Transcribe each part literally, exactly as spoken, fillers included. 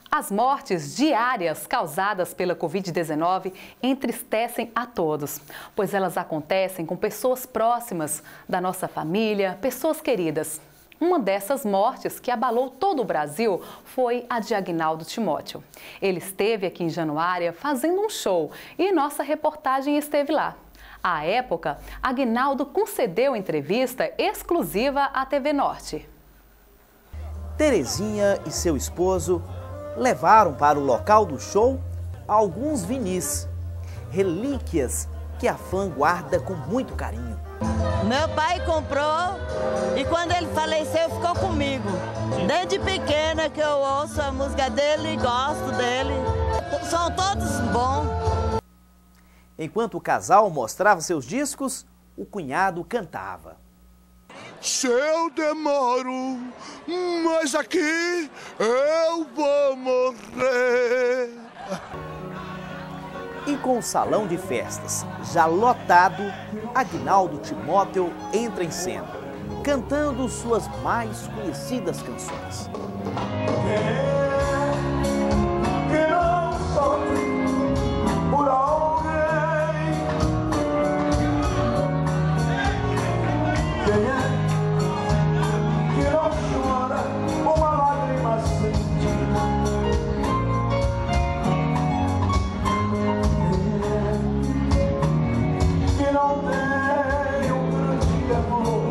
As mortes diárias causadas pela Covid dezenove entristecem a todos, pois elas acontecem com pessoas próximas da nossa família, pessoas queridas. Uma dessas mortes que abalou todo o Brasil foi a de Agnaldo Timóteo. Ele esteve aqui em Januária fazendo um show e nossa reportagem esteve lá. À época, Agnaldo concedeu entrevista exclusiva à T V Norte. Terezinha e seu esposo levaram para o local do show alguns vinis, relíquias que a fã guarda com muito carinho. Meu pai comprou e quando ele faleceu ficou comigo. Desde pequena que eu ouço a música dele e gosto dele. São todos bons. Enquanto o casal mostrava seus discos, o cunhado cantava. Se eu demoro, mas aqui eu vou morrer. E com o salão de festas já lotado, Agnaldo Timóteo entra em cena, cantando suas mais conhecidas canções. Que não sofre por alguém. Quem é que não chora uma lágrima sentida? Que não tem um grande amor.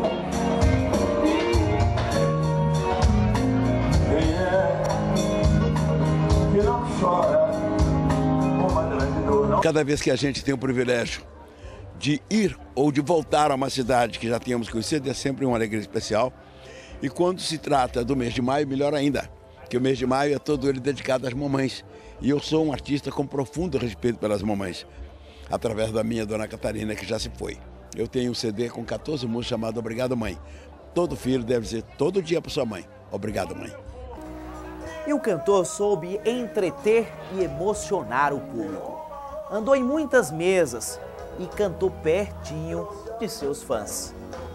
Quem é que não chora uma grande dor? Cada vez que a gente tem o privilégio de ir ou de voltar a uma cidade que já tínhamos conhecido, é sempre uma alegria especial. E quando se trata do mês de maio, melhor ainda, que o mês de maio é todo ele dedicado às mamães. E eu sou um artista com profundo respeito pelas mamães, através da minha dona Catarina, que já se foi. Eu tenho um C D com quatorze músicas chamado Obrigado, Mãe. Todo filho deve dizer todo dia para sua mãe, obrigado, mãe. E o cantor soube entreter e emocionar o público. Andou em muitas mesas e cantou pertinho de seus fãs.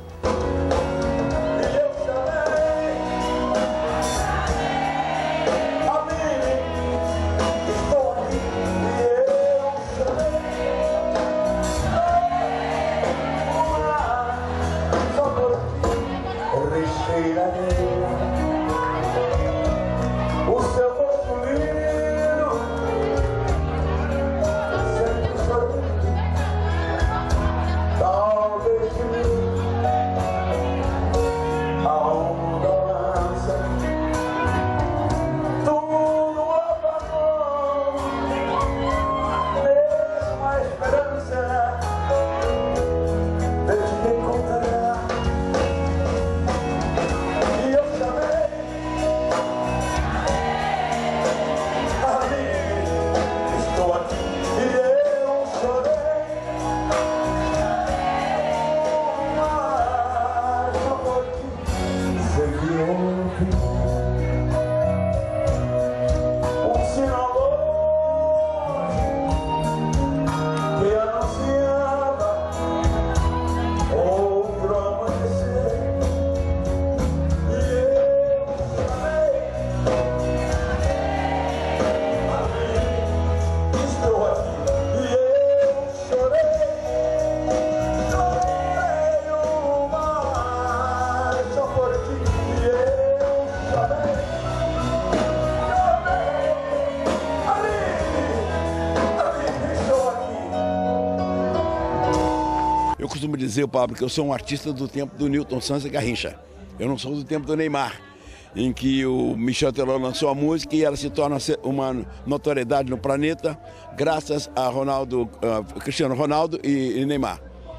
Eu costumo dizer, Pablo, que eu sou um artista do tempo do Newton Santos e Garrincha. Eu não sou do tempo do Neymar, em que o Michel Teló lançou a música e ela se torna uma notoriedade no planeta, graças a Ronaldo, uh, Cristiano Ronaldo e, e Neymar.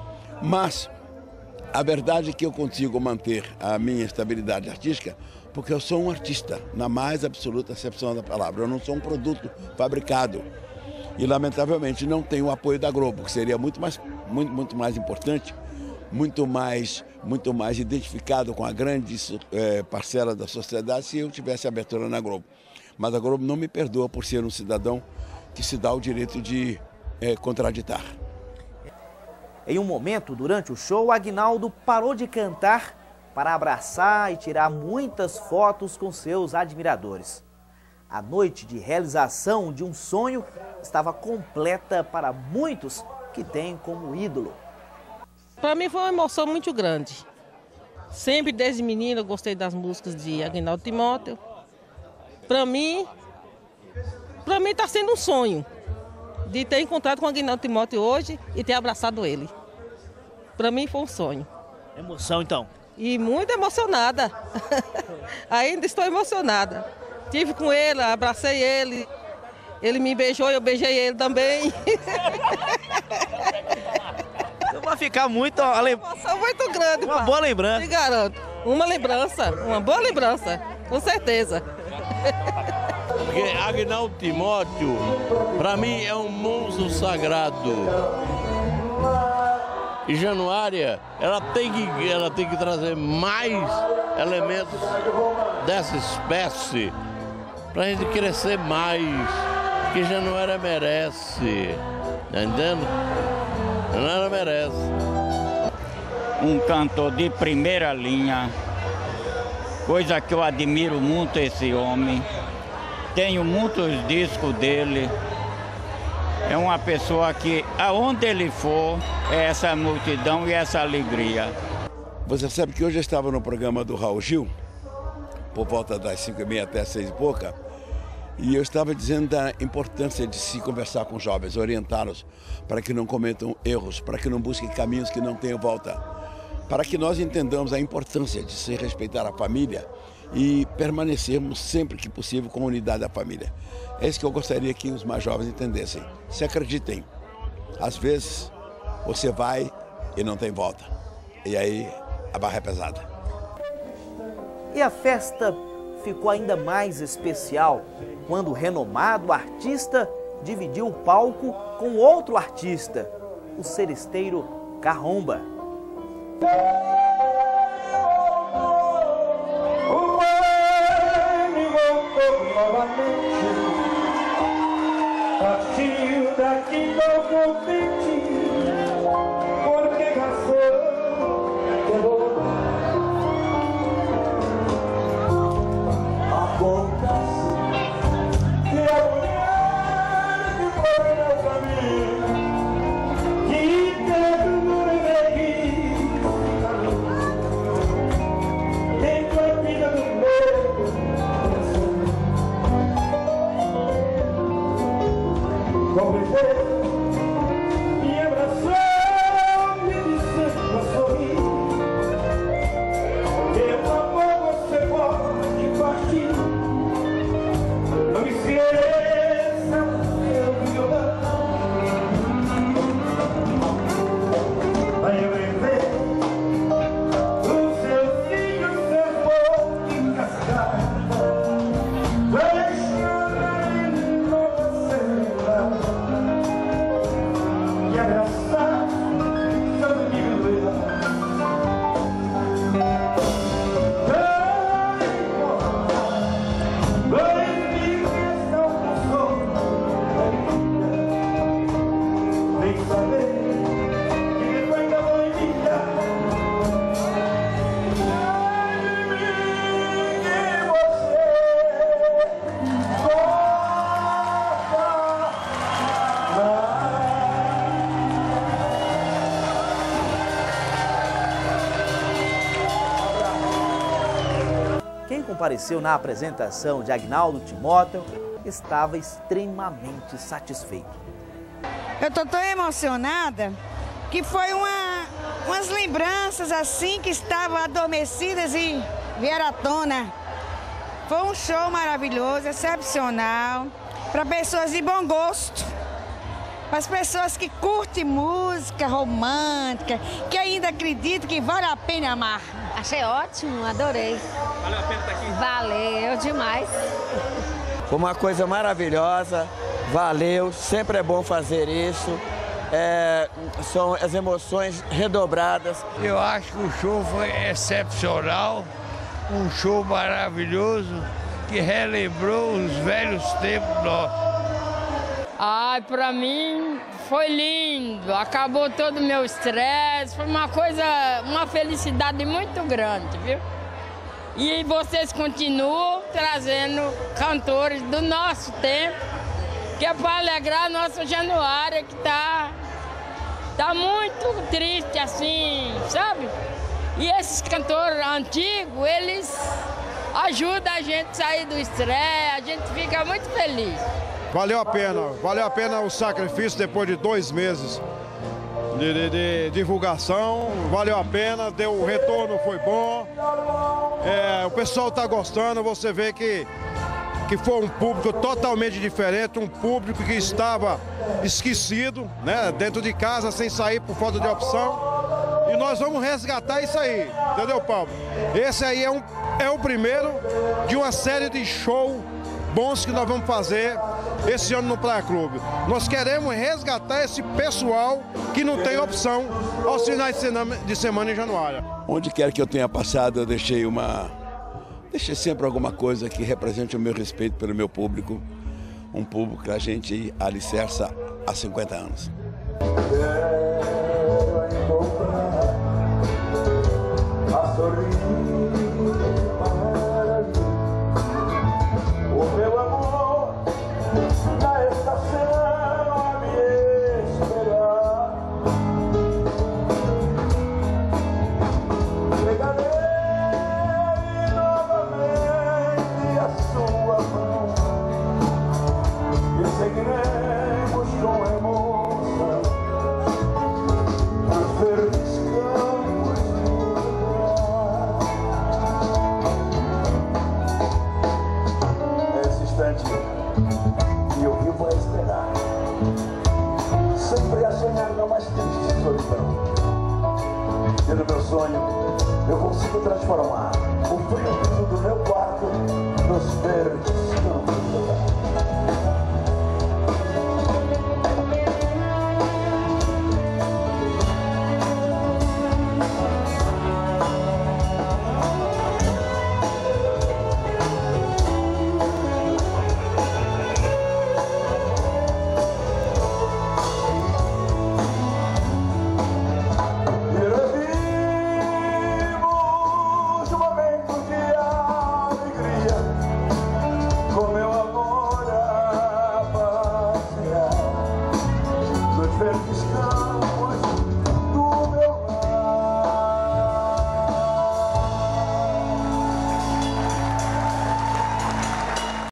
Mas a verdade é que eu consigo manter a minha estabilidade artística porque eu sou um artista, na mais absoluta acepção da palavra. Eu não sou um produto fabricado. E, lamentavelmente, não tenho o apoio da Globo, que seria muito mais, muito, muito mais importante, muito mais, muito mais identificado com a grande é, parcela da sociedade se eu tivesse abertura na Globo. Mas a Globo não me perdoa por ser um cidadão que se dá o direito de é, contraditar. Em um momento, durante o show, Agnaldo parou de cantar para abraçar e tirar muitas fotos com seus admiradores. A noite de realização de um sonho estava completa para muitos que têm como ídolo. Para mim foi uma emoção muito grande. Sempre desde menina eu gostei das músicas de Aguinaldo Timóteo. Para mim, para mim está sendo um sonho de ter encontrado com Aguinaldo Timóteo hoje e ter abraçado ele. Para mim foi um sonho. Emoção então? E muito emocionada. Ainda estou emocionada. Tive com ele, abracei ele, ele me beijou e eu beijei ele também. Vai ficar muito... Uma emoção muito grande. Uma boa lembrança. Te garanto. Uma lembrança, uma boa lembrança, com certeza. Porque Aguinaldo Timóteo, para mim, é um monstro sagrado. E Januária, ela tem que, ela tem que trazer mais elementos dessa espécie para a gente crescer mais, que Januária merece, tá entendendo? Januária merece. Um cantor de primeira linha, coisa que eu admiro muito esse homem. Tenho muitos discos dele. É uma pessoa que, aonde ele for, é essa multidão e essa alegria. Você sabe que hoje eu estava no programa do Raul Gil, por volta das cinco e meia até seis e pouca, e eu estava dizendo da importância de se conversar com jovens, orientá-los para que não cometam erros, para que não busquem caminhos que não tenham volta, para que nós entendamos a importância de se respeitar a família e permanecermos sempre que possível com a unidade da família. É isso que eu gostaria que os mais jovens entendessem. Se acreditem, às vezes você vai e não tem volta, e aí a barra é pesada. E a festa ficou ainda mais especial quando o renomado artista dividiu o palco com outro artista, o seresteiro Carromba. Partiu daqui do contente, porque razão quebrou. Acontece que a mulher que foi no caminho, que teve no neguinho, dentro da vida do meu coração. Completei, me abraçou, me disse pra sorrir. Pelo amor você pode partir. Não esqueça meu violão. Vai eu rever os seus filhos, seus bons de cascata. Vai chorar em nova cena e abraçar seu amigo lá. Quem compareceu na apresentação de Aguinaldo Timóteo estava extremamente satisfeito. Eu estou tão emocionada que foi uma, umas lembranças assim que estavam adormecidas e vieram à tona. Foi um show maravilhoso, excepcional, para pessoas de bom gosto, para as pessoas que curtem música romântica, que ainda acreditam que vale a pena amar. Achei ótimo, adorei. Valeu a pena estar aqui? Valeu demais. Foi uma coisa maravilhosa, valeu, sempre é bom fazer isso. É, são as emoções redobradas. Eu acho que o show foi excepcional, um show maravilhoso que relembrou os velhos tempos nossos. Ai, pra mim foi lindo, acabou todo o meu estresse, foi uma coisa, uma felicidade muito grande, viu? E vocês continuam trazendo cantores do nosso tempo, que é para alegrar a nossa Januária, que está tá muito triste assim, sabe? E esses cantores antigos, eles ajudam a gente a sair do estresse, a gente fica muito feliz. Valeu a pena, valeu a pena o sacrifício depois de dois meses de, de, de divulgação, valeu a pena, deu, o retorno foi bom, é, o pessoal está gostando, você vê que, que foi um público totalmente diferente, um público que estava esquecido, né, dentro de casa, sem sair por falta de opção, e nós vamos resgatar isso aí, entendeu, Paulo? Esse aí é, um, é o primeiro de uma série de shows bons que nós vamos fazer esse ano no Praia Clube. Nós queremos resgatar esse pessoal que não tem opção aos finais de semana em Januária. Onde quer que eu tenha passado, eu deixei uma... Deixei sempre alguma coisa que represente o meu respeito pelo meu público. Um público que a gente alicerça há cinquenta anos. O meu amor na estação a me esperar. Pegarei novamente a sua mão e seguiremos com emoção os verdes campos e eu vivo a esperar, sempre a sonhar na mais triste solidão. E no meu sonho eu consigo transformar o frio piso do meu quarto nos verdes campos do verão. Verdes campos